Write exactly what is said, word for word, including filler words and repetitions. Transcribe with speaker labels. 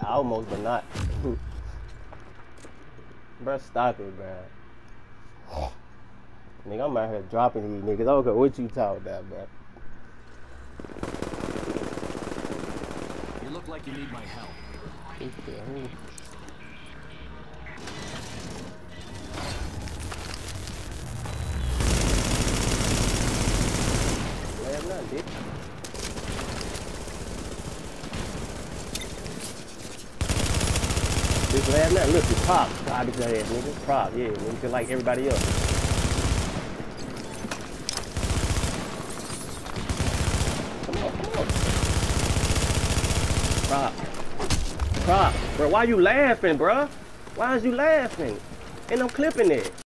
Speaker 1: Almost, but not. Bruh, stop it, bruh. Nigga, I'm out here dropping these niggas. I don't care what you talking about, bruh.
Speaker 2: You look like you need my help.
Speaker 1: Grab nothing, bitch. Just grab nothing. Look, it's prop. Garbage ass, nigga. Prop, yeah, nigga. Just like everybody else. Come on, come on. Prop. Prop. Bro, why you laughing, bro? Why is you laughing? And I'm clipping it.